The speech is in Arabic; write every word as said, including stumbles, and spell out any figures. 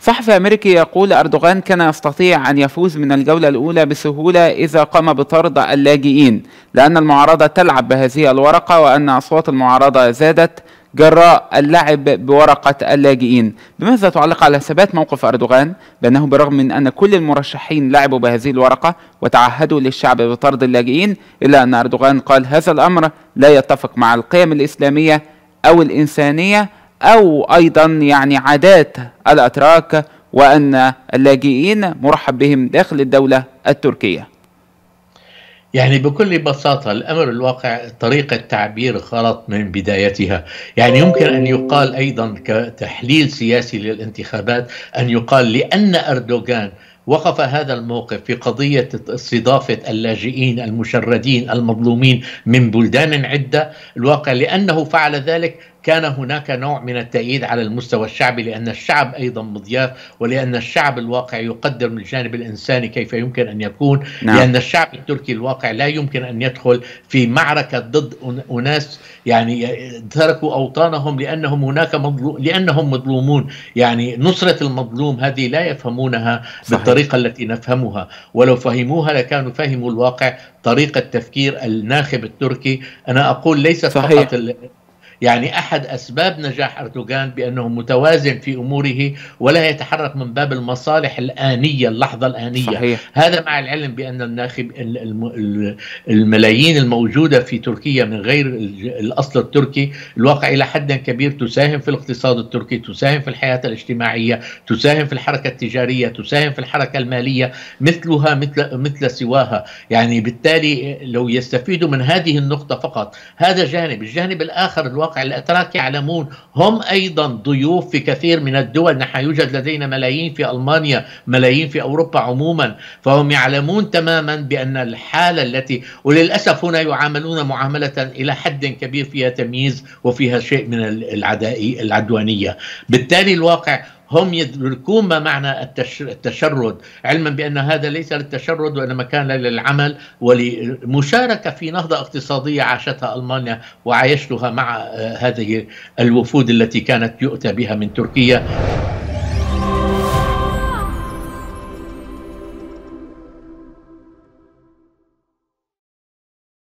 صحفي أمريكي يقول أردوغان كان يستطيع أن يفوز من الجولة الأولى بسهولة إذا قام بطرد اللاجئين، لأن المعارضة تلعب بهذه الورقة وأن أصوات المعارضة زادت جراء اللعب بورقة اللاجئين. بماذا تعلق على ثبات موقف أردوغان بأنه برغم من أن كل المرشحين لعبوا بهذه الورقة وتعهدوا للشعب بطرد اللاجئين، إلا أن أردوغان قال هذا الأمر لا يتفق مع القيم الإسلامية أو الإنسانية أو أيضا يعني عادات الأتراك، وأن اللاجئين مرحب بهم داخل الدولة التركية؟ يعني بكل بساطة الأمر الواقع طريقة تعبير غلط من بدايتها. يعني يمكن أن يقال أيضا كتحليل سياسي للانتخابات أن يقال لأن أردوغان وقف هذا الموقف في قضية استضافة اللاجئين المشردين المظلومين من بلدان عدة، الواقع لأنه فعل ذلك كان هناك نوع من التأييد على المستوى الشعبي، لأن الشعب أيضا مضياف، ولأن الشعب الواقع يقدر من الجانب الإنساني كيف يمكن أن يكون. نعم. لأن الشعب التركي الواقع لا يمكن أن يدخل في معركة ضد أناس يعني تركوا أوطانهم لأنهم هناك مظلوم لأنهم مظلومون. يعني نصرة المظلوم هذه لا يفهمونها صحيح. بالطريقة التي نفهمها، ولو فهموها لكانوا فهموا الواقع طريقة تفكير الناخب التركي. أنا أقول ليس صحيح. فقط يعني أحد أسباب نجاح أردوغان بأنه متوازن في أموره ولا يتحرك من باب المصالح الآنية اللحظة الآنية صحيح. هذا مع العلم بأن الناخب الملايين الموجودة في تركيا من غير الأصل التركي الواقع إلى حد كبير تساهم في الاقتصاد التركي، تساهم في الحياة الاجتماعية، تساهم في الحركة التجارية، تساهم في الحركة المالية، مثلها مثل مثل سواها. يعني بالتالي لو يستفيدوا من هذه النقطة فقط هذا جانب. الجانب الآخر الواقع الأتراك يعلمون هم أيضا ضيوف في كثير من الدول. نحن يوجد لدينا ملايين في ألمانيا، ملايين في أوروبا عموما، فهم يعلمون تماما بأن الحالة التي وللأسف هنا يعاملون معاملة إلى حد كبير فيها تمييز وفيها شيء من العدائي العدوانية. بالتالي الواقع هم يدركون ما معنى التشرد، علما بأن هذا ليس للتشرد وإنما كان للعمل ولمشاركة في نهضة اقتصادية عاشتها ألمانيا وعايشتها مع هذه الوفود التي كانت يؤتى بها من تركيا.